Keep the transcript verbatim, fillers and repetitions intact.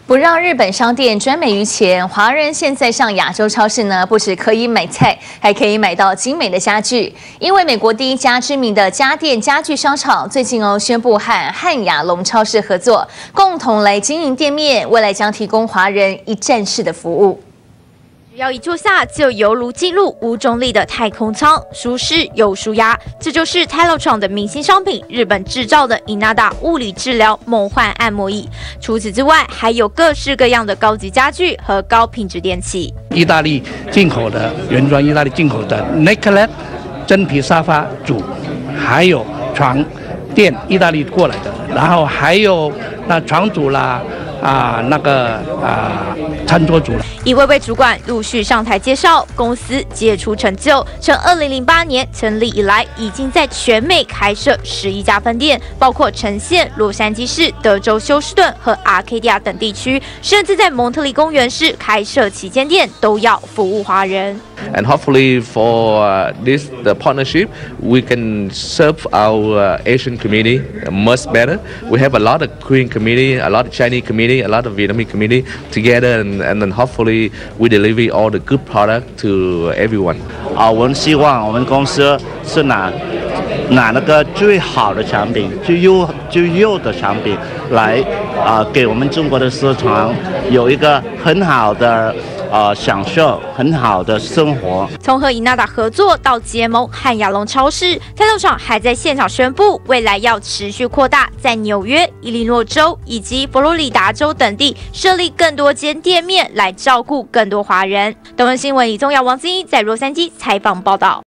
不让日本商店专美于前，华人现在上亚洲超市呢，不只可以买菜，还可以买到精美的家具。因为美国第一家知名的家电家具商场最近哦宣布和汉雅龙超市合作，共同来经营店面，未来将提供华人一站式的服务。 只要一坐下，就犹如进入无重力的太空舱，舒适又舒压。这就是 Telotron 的明星商品，日本制造的 Inada 物理治疗梦幻按摩椅。除此之外，还有各式各样的高级家具和高品质电器。 意大利进口的原装，意大利进口的 Necklace 真皮沙发组，还有床垫，意大利过来的，然后还有那床组啦。 啊，那个啊，餐桌组了。 一位位主管陆续上台介绍，公司杰出成就，从二零零八年成立以来，已经在全美开设十一家分店，包括城县、洛杉矶市、德州休斯顿和阿卡迪亚等地区，甚至在蒙特利公园市开设旗舰店，都要服务华人。 And hopefully for uh, this the partnership, we can serve our uh, Asian community much better. We have a lot of Korean community, a lot of Chinese community, a lot of Vietnamese community together, and, and then hopefully we deliver all the good product to everyone. 啊，我们希望我们公司是拿拿那个最好的产品、最优最优的产品来啊，给我们中国的市场有一个很好的。 呃，享受很好的生活。 从和 Inada 合作到结盟汉雅龙超市 ，Telotron 还在现场宣布，未来要持续扩大在纽约、伊利诺州以及佛罗里达州等地设立更多间店面，来照顾更多华人。东森新闻李宗尧、王子英在洛杉矶采访报道。